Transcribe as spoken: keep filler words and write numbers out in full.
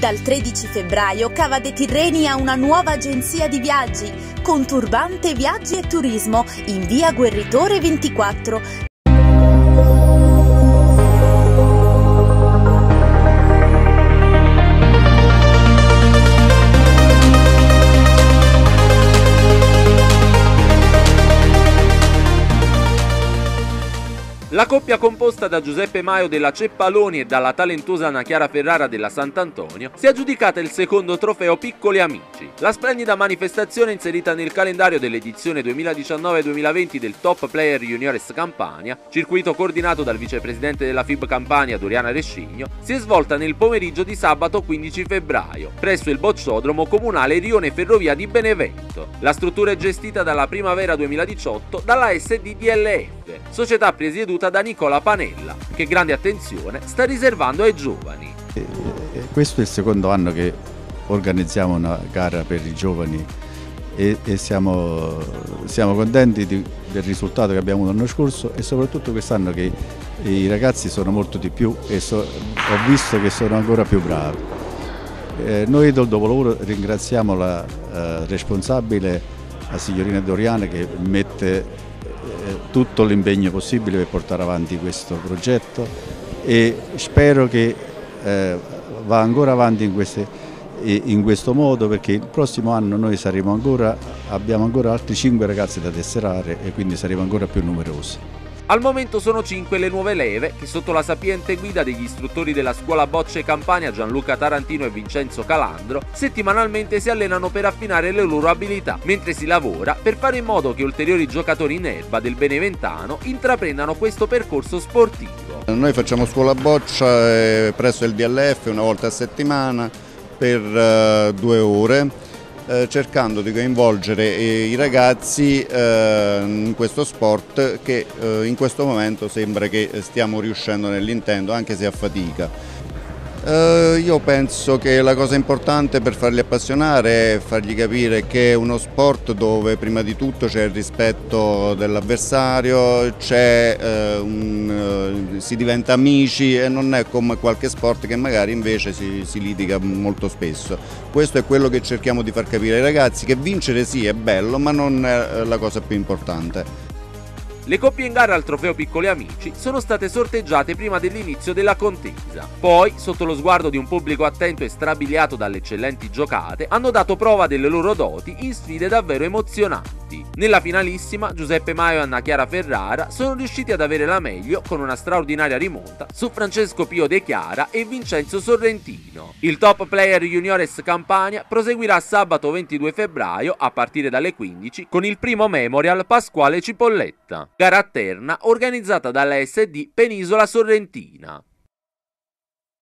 Dal tredici febbraio Cava dei Tirreni ha una nuova agenzia di viaggi con Turbante Viaggi e Turismo in via Guerritore ventiquattro. La coppia composta da Giuseppe Maio della Ceppaloni e dalla talentuosa Anna Chiara Ferrara della Sant'Antonio si è aggiudicata il secondo trofeo Piccoli Amici. La splendida manifestazione, inserita nel calendario dell'edizione duemiladiciannove duemilaventi del Top Player Juniores Campania, circuito coordinato dal vicepresidente della F I B Campania Doriana Rescigno, si è svolta nel pomeriggio di sabato quindici febbraio, presso il boccodromo comunale Rione Ferrovia di Benevento. La struttura è gestita dalla Primavera duemiladiciotto dalla S D D L F, società presieduta da Nicola Panella, che grande attenzione sta riservando ai giovani. E, e questo è il secondo anno che organizziamo una gara per i giovani e, e siamo, siamo contenti di, del risultato che abbiamo avuto l'anno scorso e soprattutto quest'anno che i ragazzi sono molto di più e so, ho visto che sono ancora più bravi. Eh, noi del dopolavoro ringraziamo la eh, responsabile, la signorina Doriana, che mette tutto l'impegno possibile per portare avanti questo progetto e spero che eh, va ancora avanti in, queste, in questo modo, perché il prossimo anno noi saremo ancora, abbiamo ancora altri cinque ragazzi da tesserare e quindi saremo ancora più numerosi. Al momento sono cinque le nuove leve che, sotto la sapiente guida degli istruttori della scuola Bocce Campania Gianluca Tarantino e Vincenzo Calandro, settimanalmente si allenano per affinare le loro abilità, mentre si lavora per fare in modo che ulteriori giocatori in erba del Beneventano intraprendano questo percorso sportivo. Noi facciamo scuola boccia presso il D L F una volta a settimana per uh, due ore. Eh, cercando di coinvolgere eh, i ragazzi eh, in questo sport che eh, in questo momento sembra che stiamo riuscendo nell'intento, anche se a fatica. Eh, io penso che la cosa importante per farli appassionare è fargli capire che è uno sport dove prima di tutto c'è il rispetto dell'avversario, eh, un, si diventa amici e non è come qualche sport che magari invece si, si litiga molto spesso. Questo è quello che cerchiamo di far capire ai ragazzi, che vincere sì è bello, ma non è la cosa più importante. Le coppie in gara al trofeo Piccoli Amici sono state sorteggiate prima dell'inizio della contesa. Poi, sotto lo sguardo di un pubblico attento e strabiliato dalle eccellenti giocate, hanno dato prova delle loro doti in sfide davvero emozionanti. Nella finalissima, Giuseppe Maio e Anna Chiara Ferrara sono riusciti ad avere la meglio con una straordinaria rimonta su Francesco Pio De Chiara e Vincenzo Sorrentino. Il Top Player Juniores Campania proseguirà sabato ventidue febbraio a partire dalle quindici con il primo Memorial Pasquale Cipolletta, gara a terna organizzata dalla S D Penisola Sorrentina.